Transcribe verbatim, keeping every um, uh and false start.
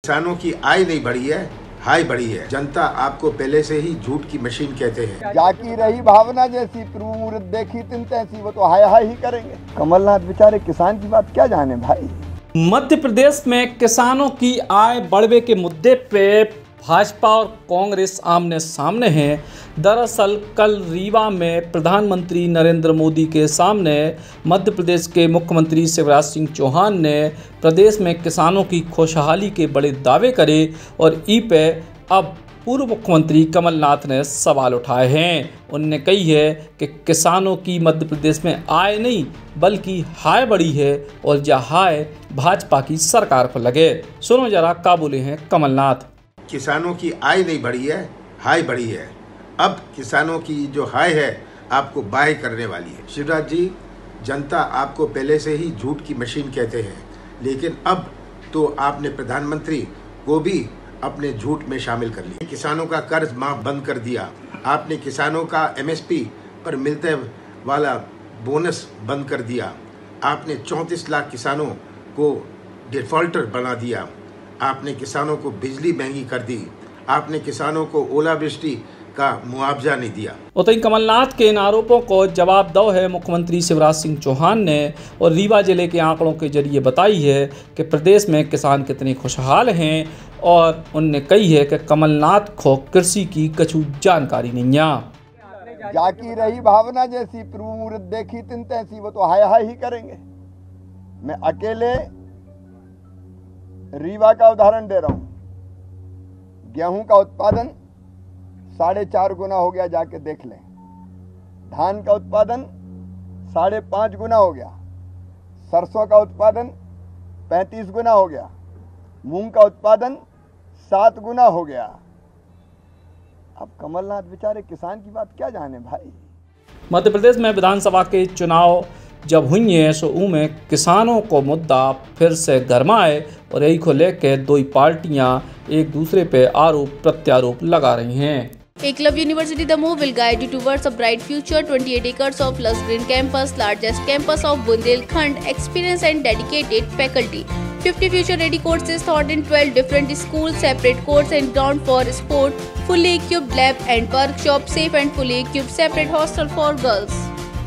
किसानों की आय नहीं बढ़ी है, हाय बढ़ी है। जनता आपको पहले से ही झूठ की मशीन कहते हैं। जाकी रही भावना जैसी क्रूर देखी तिन तैसी, वो तो हाय हाय ही करेंगे। कमलनाथ बेचारे किसान की बात क्या जाने भाई। मध्य प्रदेश में किसानों की आय बढ़ने के मुद्दे पे भाजपा और कांग्रेस आमने सामने हैं। दरअसल कल रीवा में प्रधानमंत्री नरेंद्र मोदी के सामने मध्य प्रदेश के मुख्यमंत्री शिवराज सिंह चौहान ने प्रदेश में किसानों की खुशहाली के बड़े दावे करे और ई पे अब पूर्व मुख्यमंत्री कमलनाथ ने सवाल उठाए हैं। उन्होंने कही है कि किसानों की मध्य प्रदेश में आय नहीं बल्कि हाय बढ़ी है और यह हाय भाजपा की सरकार को लगे। सुनो जरा क्या बोले हैं कमलनाथ। किसानों की आय नहीं बढ़ी है, हाय बढ़ी है। अब किसानों की जो हाय है आपको बाय करने वाली है। शिवराज जी, जनता आपको पहले से ही झूठ की मशीन कहते हैं, लेकिन अब तो आपने प्रधानमंत्री को भी अपने झूठ में शामिल कर लिया। किसानों का कर्ज माफ बंद कर दिया आपने, किसानों का एमएसपी पर मिलते वाला बोनस बंद कर दिया आपने, चौंतीस लाख किसानों को डिफॉल्टर बना दिया आपने, किसानों को बिजली महंगी कर दी आपने, किसानों को ओलावृष्टि का मुआवजा नहीं दिया। उतई कमलनाथ के इन आरोपों को जवाब दो है मुख्यमंत्री शिवराज सिंह चौहान ने और रीवा जिले के आंकड़ों के जरिए बताई है कि प्रदेश में किसान कितने खुशहाल हैं और उनने कही है कि कमलनाथ को कृषि की कछु जानकारी नहीं है। जाकी रही भावना जैसी क्रूर देखी तिन तैसी, वो तो हाय हाय ही करेंगे। मैं अकेले रीवा का उदाहरण दे रहा हूं। गेहूं का उत्पादन साढ़े चार गुना हो गया, जाके देख लें। धान का उत्पादन साढ़े पाँच गुना हो गया। सरसों का उत्पादन पैंतीस गुना हो गया। मूंग का उत्पादन सात गुना हो गया। अब कमलनाथ बेचारे किसान की बात क्या जाने भाई। मध्य प्रदेश में विधानसभा के चुनाव जब हुई है सो में किसानों को मुद्दा फिर से गरमाए और यही को लेकर दो ही पार्टियां एक दूसरे पे आरोप प्रत्यारोप लगा रही हैं। Eklavya University The Move will guide you towards a bright future. twenty-eight acres of lush green campus, largest campus of Bundelkhand, experienced and dedicated faculty. fifty future-ready courses taught in twelve different schools, separate courts and ground for sport, fully equipped lab and workshop, safe and fully equipped separate hostel for girls.